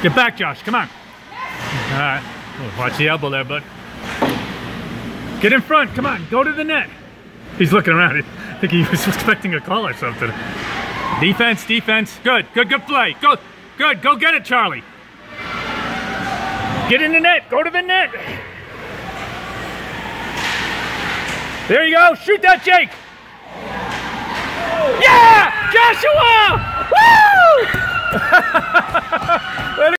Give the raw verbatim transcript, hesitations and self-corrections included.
Get back, Josh. Come on. All right. Watch the elbow there, bud. Get in front. Come on. Go to the net. He's looking around. I think he was expecting a call or something. Defense, defense. Good, good, good play. Go, good. Go get it, Charlie. Get in the net. Go to the net. There you go. Shoot that, Jake. Yeah! Joshua! Woo!